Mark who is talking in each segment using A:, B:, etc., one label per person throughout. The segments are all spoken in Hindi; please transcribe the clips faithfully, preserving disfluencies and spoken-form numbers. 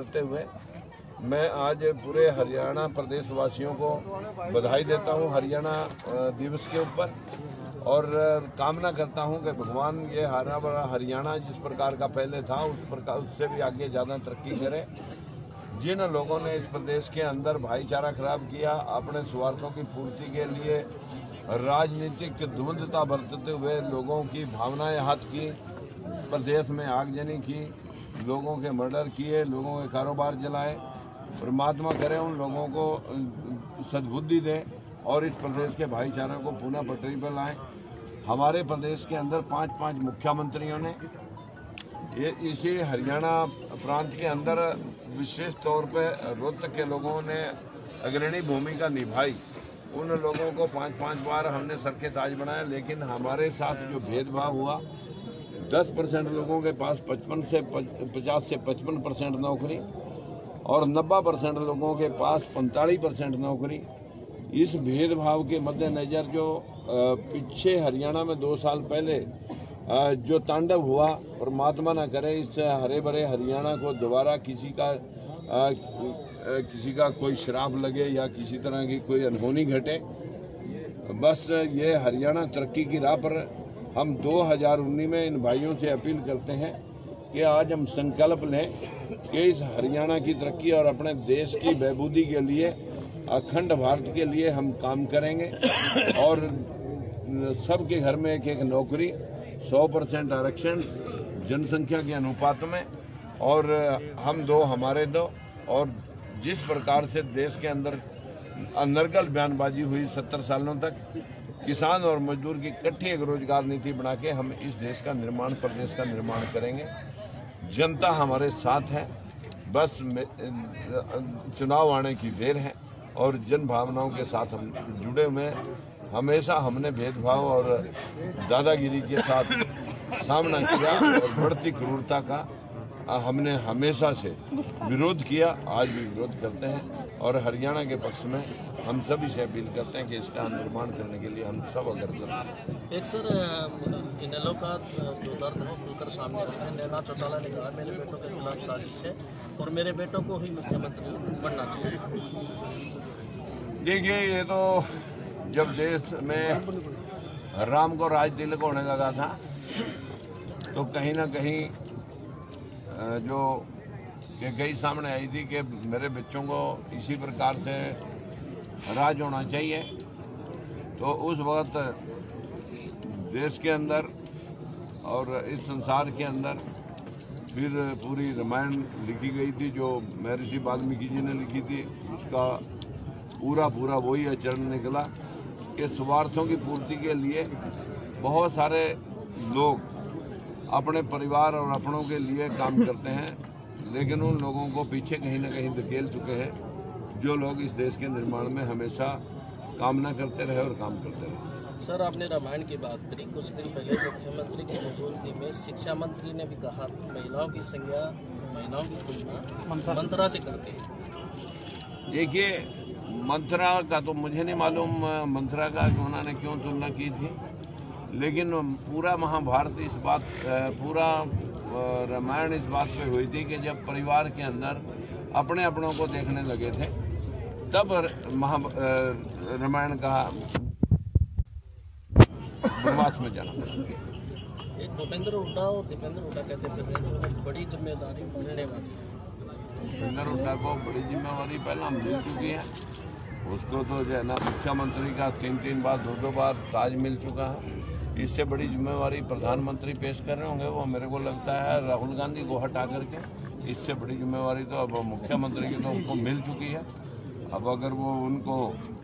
A: करते हुए मैं आज पूरे हरियाणा प्रदेश वासियों को बधाई देता हूं हरियाणा दिवस के ऊपर और कामना करता हूं कि भगवान ये हरा भरा हरियाणा जिस प्रकार का पहले था उस प्रकार उससे भी आगे ज़्यादा तरक्की करे। जिन लोगों ने इस प्रदेश के अंदर भाईचारा खराब किया, अपने स्वार्थों की पूर्ति के लिए राजनीतिक द्वंद्वता बरतते हुए लोगों की भावनाएं हाथ की, प्रदेश में आगजनी की, लोगों के मर्डर किए, लोगों के कारोबार जलाए, परमात्मा करे उन लोगों को सद्बुद्धि दे और इस प्रदेश के भाईचारे को पुनः पटरी पर लाएं। हमारे प्रदेश के अंदर पांच पांच मुख्यमंत्रियों ने ये इसी हरियाणा प्रांत के अंदर विशेष तौर पर रोहतक के लोगों ने अग्रणी भूमिका निभाई। उन लोगों को पांच पांच बार हमने सर के ताज बनाया, लेकिन हमारे साथ जो भेदभाव हुआ, दस परसेंट लोगों के पास पचपन से पचास से पचपन परसेंट नौकरी और नब्बे परसेंट लोगों के पास पैंतालीस परसेंट नौकरी। इस भेदभाव के मद्देनज़र जो पीछे हरियाणा में दो साल पहले जो तांडव हुआ, परमात्मा न करे इस हरे भरे हरियाणा को दोबारा किसी का आ, किसी का कोई श्राप लगे या किसी तरह की कोई अनहोनी घटे। बस ये हरियाणा तरक्की की राह पर हम दो हज़ार उन्नीस में इन भाइयों से अपील करते हैं कि आज हम संकल्प लें कि इस हरियाणा की तरक्की और अपने देश की बहबूदी के लिए, अखंड भारत के लिए हम काम करेंगे और सबके घर में एक एक नौकरी, सौ परसेंट आरक्षण जनसंख्या के अनुपात में, और हम दो हमारे दो। और जिस प्रकार से देश के अंदर अनर्गल बयानबाजी हुई सत्तर सालों तक, किसान और मजदूर की इकट्ठी एक रोजगार नीति बना के हम इस देश का निर्माण, प्रदेश का निर्माण करेंगे। जनता हमारे साथ है, बस चुनाव आने की देर है और जन भावनाओं के साथ हम जुड़े हुए हैं। हमेशा हमने भेदभाव और दादागिरी के साथ सामना किया और बढ़ती क्रूरता का हमने हमेशा से विरोध किया, आज भी विरोध करते हैं और हरियाणा के पक्ष में हम सभी से अपील करते हैं कि इसका निर्माण करने के लिए हम सब अग्रसर हैं।
B: एक सर इनेलो का जो दर्द है खुलकर सामने आता है। नैना चौटाला ने कहा मेरे बेटों के खिलाफ साजिश है और मेरे बेटों को ही मुख्यमंत्री बनना चाहिए।
A: देखिए, ये तो जब देश में राम को राज तिलक होने लगा था तो कहीं ना कहीं जो ये कई सामने आई थी कि मेरे बच्चों को इसी प्रकार से राज होना चाहिए। तो उस वक्त देश के अंदर और इस संसार के अंदर फिर पूरी रामायण लिखी गई थी जो महर्षि वाल्मीकि जी ने लिखी थी। उसका पूरा पूरा वही आचरण निकला कि स्वार्थों की पूर्ति के लिए बहुत सारे लोग अपने परिवार और अपनों के लिए काम करते हैं, लेकिन उन लोगों को पीछे कहीं ना कहीं धकेल चुके हैं जो लोग इस देश के निर्माण में हमेशा कामना करते रहे और काम करते रहे।
B: सर, आपने रामायण की बात करी। कुछ दिन पहले मुख्यमंत्री की मौजूदगी में शिक्षा मंत्री ने भी कहा महिलाओं की संज्ञा, महिलाओं की तुलना मंत्रा से करते हैं।
A: देखिए, मंत्रा का तो मुझे नहीं मालूम मंत्रा का उन्होंने क्यों तुलना की थी, लेकिन पूरा महाभारत इस बात, पूरा रामायण इस बात पे हुई थी कि जब परिवार के अंदर अपने अपनों को देखने लगे थे तब महा रामायण का वनवास में जाना।
B: एक भूपेंद्र हुड्डा और दीपेंद्र हुड्डा कहते हैं बड़ी जिम्मेदारी मिलने वाली है।
A: भूपेंद्र हुड्डा को बड़ी जिम्मेवारी पहला मिल चुकी है। उसको तो जो है ना मुख्यमंत्री का तीन तीन बार दो दो बार ताज मिल चुका है। इससे बड़ी जिम्मेवारी प्रधानमंत्री पेश कर रहे होंगे, वो मेरे को लगता है राहुल गांधी को हटा करके। इससे बड़ी जिम्मेवारी तो अब मुख्यमंत्री की तो उनको मिल चुकी है। अब अगर वो उनको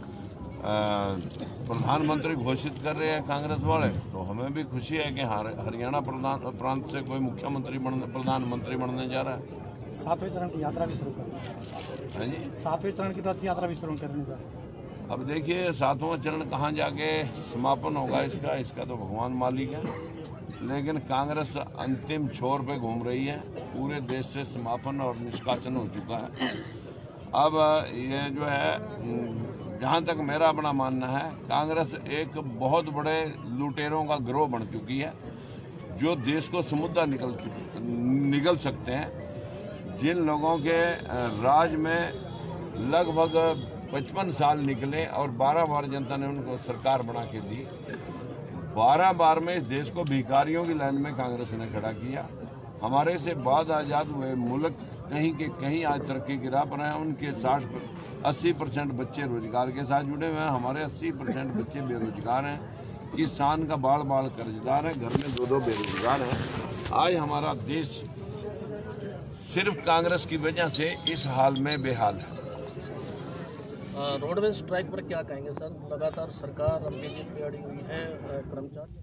A: प्रधानमंत्री घोषित कर रहे हैं कांग्रेस वाले, तो हमें भी खुशी है कि हरियाणा प्रधान प्रांत से कोई मुख्यमंत्री बनने प्रधानमंत्री बनने जा रहा है।
C: सातवें चरण की यात्रा भी शुरू कर
A: है जी,
C: सातवें चरण की रथ यात्रा भी शुरू करने जा रहे हैं।
A: अब देखिए, सातवां चरण कहाँ जाके समापन होगा इसका इसका तो भगवान मालिक है, लेकिन कांग्रेस अंतिम छोर पे घूम रही है। पूरे देश से समापन और निष्कासन हो चुका है। अब ये जो है, जहाँ तक मेरा अपना मानना है, कांग्रेस एक बहुत बड़े लुटेरों का गिरोह बन चुकी है जो देश को समुद्र निकल निगल सकते हैं। जिन लोगों के राज में लगभग पचपन साल निकले और बारह बार जनता ने उनको सरकार बना के दी, बारह बार में इस देश को भिखारियों की लाइन में कांग्रेस ने खड़ा किया। हमारे से बाद आज़ाद हुए मुल्क कहीं के कहीं आज तरक्की की राह पर हैं। उनके साठ अस्सी परसेंट बच्चे रोजगार के साथ जुड़े हुए हैं, हमारे अस्सी परसेंट बच्चे बेरोजगार हैं। किसान का बाल बाल कर्जदार है, घर में दो दो बेरोजगार हैं। आज हमारा देश सिर्फ कांग्रेस की वजह से इस हाल में बेहाल है।
B: रोडवेज स्ट्राइक पर क्या कहेंगे सर? लगातार सरकार अब बीजेपी पे अड़ी हुई है, कर्मचारी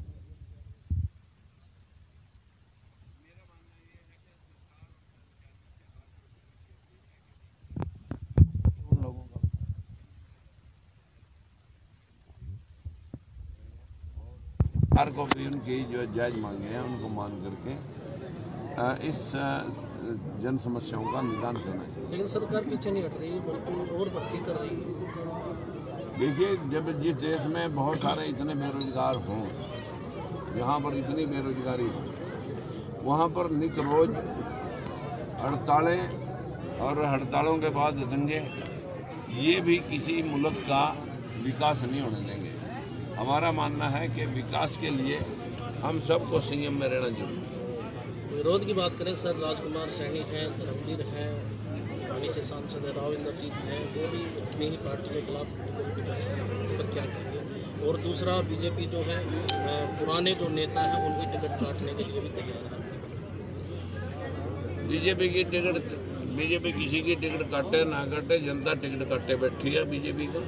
A: सरकार को भी उनकी जो जायज मांगे हैं उनको मान करके इस जन समस्याओं का निदान करना है।
B: लेकिन सरकार पीछे नहीं हट रही, बल्कि और भर्ती कर रही है।
A: देखिए, जब जिस देश में बहुत सारे इतने बेरोजगार हों, यहाँ पर इतनी बेरोजगारी हो, वहाँ पर नित रोज हड़तालें और हड़तालों के बाद दंगे, ये भी किसी मुल्क का विकास नहीं होने देंगे। हमारा मानना है कि विकास के लिए हम सबको संयम में रहना जरूरी है।
B: विरोध की बात करें सर, राजकुमार सैनी हैं, धर्मवीर हैं, पानी से सांसद राव इंद्रजीत हैं, वो भी अपनी ही पार्टी के खिलाफ, इस पर क्या कहेंगे? और दूसरा, बीजेपी जो है पुराने जो नेता हैं उनकी टिकट काटने के लिए भी तैयार है।
A: बीजेपी की टिकट बीजेपी किसी की टिकट काटे ना काटे, जनता टिकट काटे बैठी है बीजेपी को।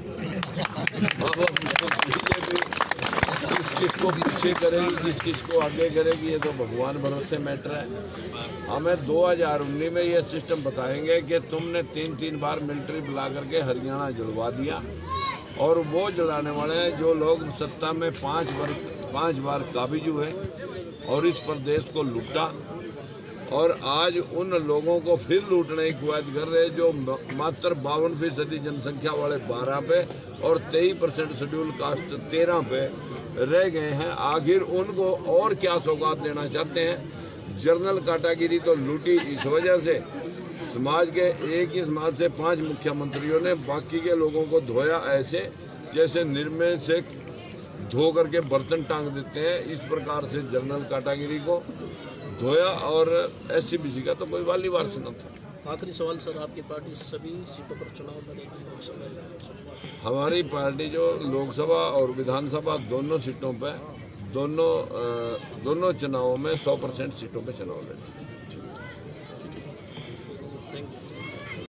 A: बीजेपी किस किस को पीछे करेगी, किस किस को आगे करेगी, ये तो भगवान भरोसे मैटर है। हमें दो हज़ार उन्नीस में ये सिस्टम बताएंगे कि तुमने तीन तीन बार मिलिट्री बुला करके हरियाणा जलवा दिया, और वो जलाने वाले हैं जो लोग सत्ता में पाँच बार पाँच बार काबिज हुए और इस प्रदेश को लूटा, और आज उन लोगों को फिर लूटने की कवायद कर रहे हैं जो मात्र बावन फीसदी जनसंख्या वाले बारह पे और तेईस परसेंट शेड्यूल कास्ट तेरह पे रह गए हैं। आखिर उनको और क्या सौगात देना चाहते हैं? जर्नल काटागिरी तो लूटी इस वजह से, समाज के एक ही समाज से पांच मुख्यमंत्रियों ने बाकी के लोगों को धोया ऐसे जैसे निर्मल से धो करके बर्तन टांग देते हैं। इस प्रकार से जर्नल काटागिरी को धोया, और एस सी बी सी का तो कोई वाली वारस न था।
B: आखिरी सवाल सर, आपकी पार्टी सभी सीटों पर चुनाव लड़ेगी लोकसभा?
A: हमारी पार्टी जो लोकसभा और विधानसभा दोनों सीटों पे दोनों दोनों चुनावों में सौ परसेंट सीटों पे चुनाव लड़ेगी।